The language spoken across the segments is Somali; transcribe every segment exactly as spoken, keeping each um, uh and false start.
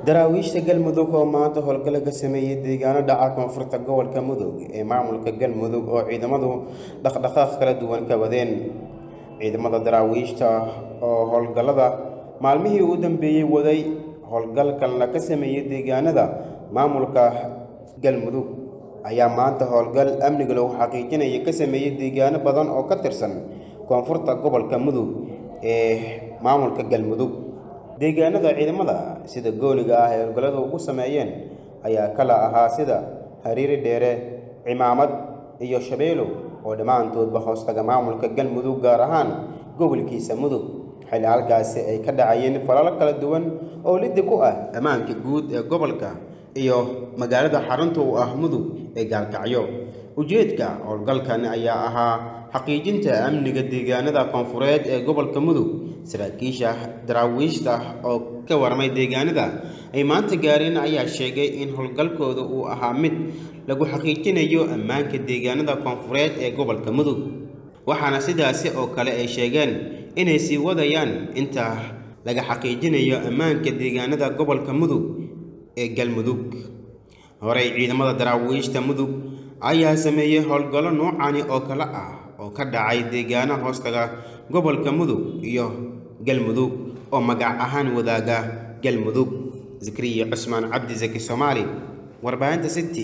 daraawiishta galmudug oo maanta howlgalo ka sameeyay deegaano dhaca koonfurta gobolka mudug ee maamulka galmudug oo ciidamadu dhaqdhaqaaq kala duwan ka wadeen ciidamada daraawiishta oo howlgalada maalmihii u dambeeyay waday howlgalkan la ka sameeyay deegaanada maamulka galmudug ayaa maanta howlgal amniga lagu xaqiijinaya ka sameeyay deegaano badan oo ka tirsan koonfurta gobolka mudug ee maamulka galmudug deegaanada ciidamada sida gooniga ah ee howlgalladu ugu sameeyeen ayaa kala ahaa sida Hariiri Dheere, Cimaamad iyo Shabeelo oo dhamaantoodba hoostaga maamulka galmudug gaar ahaan gobolkiisa mudug xilli halkaasi ay ka dhacayeen falal kala duwan oo liddi ku ah ammaanka guud ee gobolka iyo magaalada xarunta u ah mudug ee Gaalkacyo ujeedka howlgalkan ayaa ahaa xaqiijinta amniga deegaanada koonfureed ee gobolka mudug saraakiisha daraawiishta oo ka warmay deegaanada ay maanta gaareen ayaa sheegay in howlgalkooda uu ahaa mid lagu xaqiijinayo ammaanka deegaanada koonfureed ee gobolka mudug waxaana sidaasi oo kale ay sheegeen inay sii wadayaan inta laga xaqiijinayo ammaanka deegaanada gobolka mudug ee galmudug horey ciidamada daraawiishta mudug ayaa sameeyay howlgallo noocani oo kala ah oo ka dhacay deegaano hoostaga gobolka mudug iyo galmudug oo magac ahaan wadaaga galmudug Zakariya Cusmaan Cabdi Zaki Soomaali warbaahinta City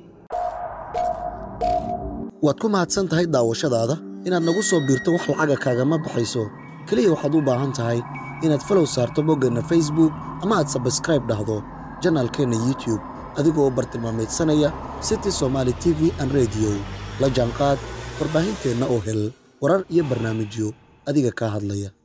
waad ku mahadsan tahay daawashadaada inaad nagu soo biirto wax lacaga kaaga ma baxayso kaliya waxaad u baahan tahay inaad follow saarto boggeenna Facebook ama aad subscribe dhahdo channelkeena YouTube adigoo bartilmaameedsanaya City Somali T V and Radio la jaanqaad warbaahinteena oo hel warar iyo barnaamijyo adiga ka hadlaya.